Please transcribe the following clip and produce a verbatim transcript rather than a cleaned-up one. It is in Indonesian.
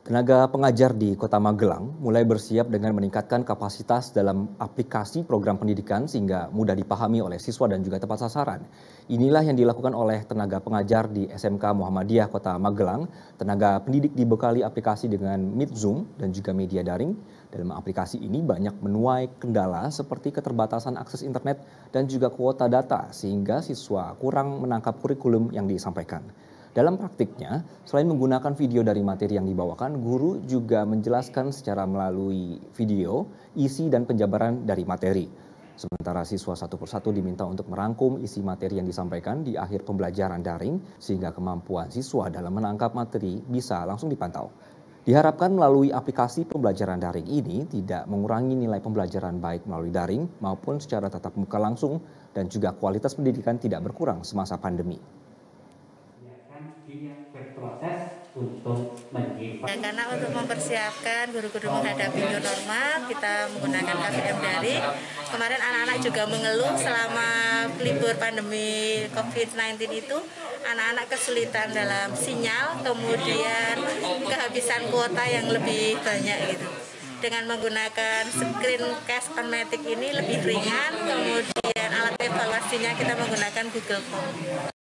Tenaga pengajar di Kota Magelang mulai bersiap dengan meningkatkan kapasitas dalam aplikasi program pendidikan sehingga mudah dipahami oleh siswa dan juga tepat sasaran. Inilah yang dilakukan oleh tenaga pengajar di S M K Muhammadiyah Kota Magelang. Tenaga pendidik dibekali aplikasi dengan Meet Zoom dan juga media daring. Dalam aplikasi ini banyak menuai kendala seperti keterbatasan akses internet dan juga kuota data sehingga siswa kurang menangkap kurikulum yang disampaikan. Dalam praktiknya, selain menggunakan video dari materi yang dibawakan, guru juga menjelaskan secara melalui video, isi dan penjabaran dari materi. Sementara siswa satu persatu diminta untuk merangkum isi materi yang disampaikan di akhir pembelajaran daring, sehingga kemampuan siswa dalam menangkap materi bisa langsung dipantau. Diharapkan melalui aplikasi pembelajaran daring ini tidak mengurangi nilai pembelajaran baik melalui daring maupun secara tatap muka langsung dan juga kualitas pendidikan tidak berkurang semasa pandemi. Berproses untuk menyiapkan. Ya, karena untuk mempersiapkan guru-guru menghadapi new normal, kita menggunakan K V M daring. Kemarin anak-anak juga mengeluh selama libur pandemi covid sembilan belas itu, anak-anak kesulitan dalam sinyal, kemudian kehabisan kuota yang lebih banyak gitu. Dengan menggunakan screencast on matic ini lebih ringan, kemudian alat evaluasinya kita menggunakan Google Form.